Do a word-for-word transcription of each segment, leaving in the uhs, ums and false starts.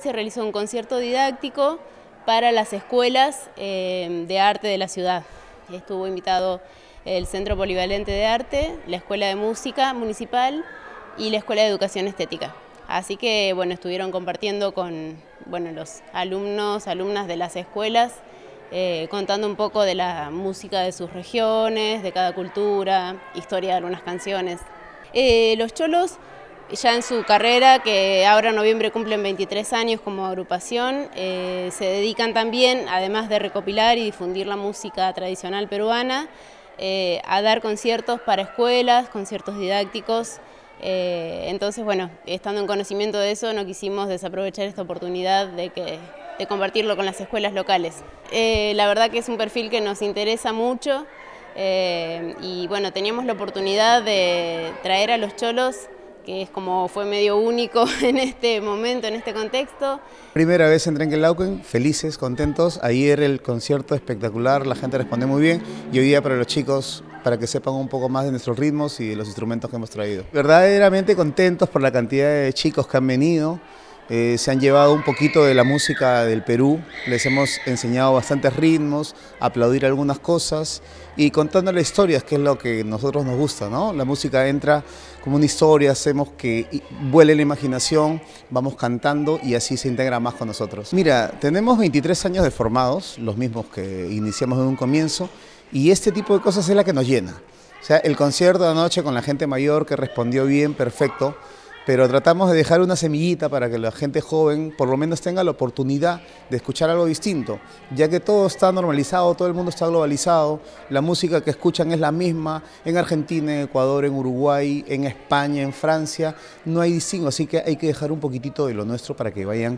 Se realizó un concierto didáctico para las escuelas eh, de arte de la ciudad. Estuvo invitado el Centro Polivalente de Arte, la Escuela de Música Municipal y la Escuela de Educación Estética. Así que bueno, estuvieron compartiendo con bueno, los alumnos, alumnas de las escuelas, eh, contando un poco de la música de sus regiones, de cada cultura, historia de algunas canciones. Eh, los cholos, ya en su carrera, que ahora en noviembre cumplen veintitrés años como agrupación, eh, se dedican también, además de recopilar y difundir la música tradicional peruana, eh, a dar conciertos para escuelas, conciertos didácticos. Eh, entonces, bueno, estando en conocimiento de eso, no quisimos desaprovechar esta oportunidad de, que, de compartirlo con las escuelas locales. Eh, la verdad que es un perfil que nos interesa mucho eh, y bueno, teníamos la oportunidad de traer a los cholos, que es como fue medio único en este momento, en este contexto. Primera vez en Trenquelauquen, felices, contentos. Ayer el concierto espectacular, la gente respondió muy bien y hoy día para los chicos, para que sepan un poco más de nuestros ritmos y de los instrumentos que hemos traído. Verdaderamente contentos por la cantidad de chicos que han venido. Eh, se han llevado un poquito de la música del Perú, les hemos enseñado bastantes ritmos, aplaudir algunas cosas y contando las historias, que es lo que a nosotros nos gusta, ¿no? La música entra como una historia, hacemos que vuele la imaginación, vamos cantando y así se integra más con nosotros. Mira, tenemos veintitrés años de formados, los mismos que iniciamos en un comienzo, y este tipo de cosas es la que nos llena. O sea, el concierto de anoche con la gente mayor que respondió bien, perfecto, pero tratamos de dejar una semillita para que la gente joven por lo menos tenga la oportunidad de escuchar algo distinto, ya que todo está normalizado, todo el mundo está globalizado, la música que escuchan es la misma en Argentina, en Ecuador, en Uruguay, en España, en Francia, no hay distingo, así que hay que dejar un poquitito de lo nuestro para que vayan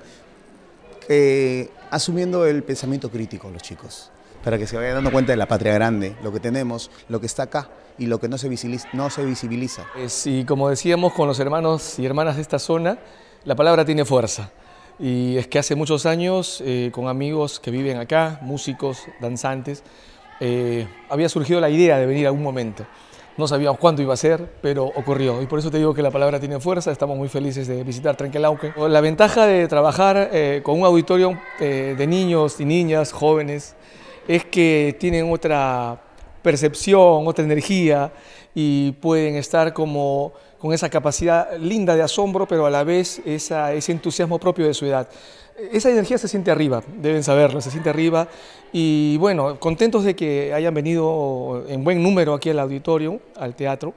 eh, asumiendo el pensamiento crítico los chicos, para que se vayan dando cuenta de la patria grande, lo que tenemos, lo que está acá y lo que no se visibiliza. No se visibiliza. Es, y como decíamos con los hermanos y hermanas de esta zona, la palabra tiene fuerza. Y es que hace muchos años, eh, con amigos que viven acá, músicos, danzantes, eh, había surgido la idea de venir a un momento. No sabíamos cuándo iba a ser, pero ocurrió. Y por eso te digo que la palabra tiene fuerza, estamos muy felices de visitar Trenquelauquen. La ventaja de trabajar eh, con un auditorio eh, de niños y niñas, jóvenes, es que tienen otra percepción, otra energía y pueden estar como con esa capacidad linda de asombro, pero a la vez esa, ese entusiasmo propio de su edad. Esa energía se siente arriba, deben saberlo, se siente arriba y bueno, contentos de que hayan venido en buen número aquí al auditorio, al teatro,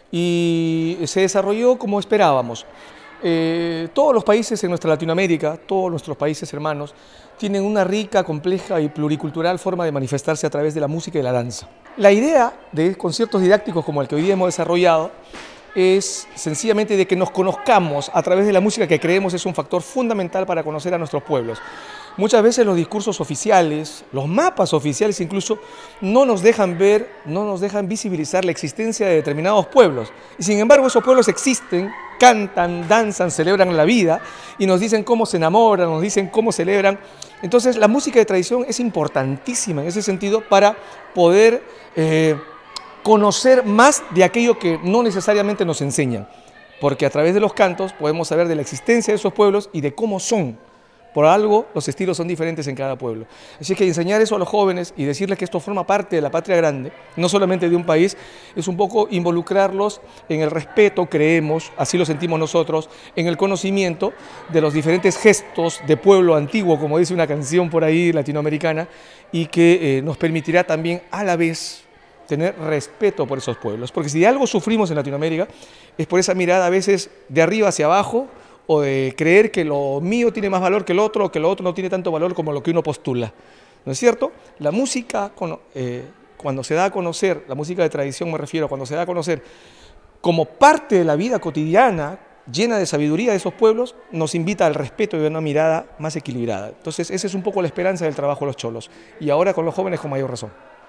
y se desarrolló como esperábamos. Eh, todos los países en nuestra Latinoamérica, todos nuestros países hermanos, tienen una rica, compleja y pluricultural forma de manifestarse a través de la música y la danza. La idea de conciertos didácticos como el que hoy día hemos desarrollado es sencillamente de que nos conozcamos a través de la música, que creemos es un factor fundamental para conocer a nuestros pueblos. Muchas veces los discursos oficiales, los mapas oficiales incluso, no nos dejan ver, no nos dejan visibilizar la existencia de determinados pueblos. Y sin embargo esos pueblos existen, cantan, danzan, celebran la vida y nos dicen cómo se enamoran, nos dicen cómo celebran. Entonces la música de tradición es importantísima en ese sentido para poder eh, conocer más de aquello que no necesariamente nos enseñan. Porque a través de los cantos podemos saber de la existencia de esos pueblos y de cómo son. Por algo, los estilos son diferentes en cada pueblo. Así que enseñar eso a los jóvenes y decirles que esto forma parte de la patria grande, no solamente de un país, es un poco involucrarlos en el respeto, creemos, así lo sentimos nosotros, en el conocimiento de los diferentes gestos de pueblo antiguo, como dice una canción por ahí latinoamericana, y que eh, nos permitirá también a la vez tener respeto por esos pueblos. Porque si de algo sufrimos en Latinoamérica, es por esa mirada a veces de arriba hacia abajo, o de creer que lo mío tiene más valor que el otro, o que lo otro no tiene tanto valor como lo que uno postula. ¿No es cierto? La música, eh, cuando se da a conocer, la música de tradición me refiero, cuando se da a conocer como parte de la vida cotidiana, llena de sabiduría de esos pueblos, nos invita al respeto y a una mirada más equilibrada. Entonces, esa es un poco la esperanza del trabajo de los cholos. Y ahora con los jóvenes con mayor razón.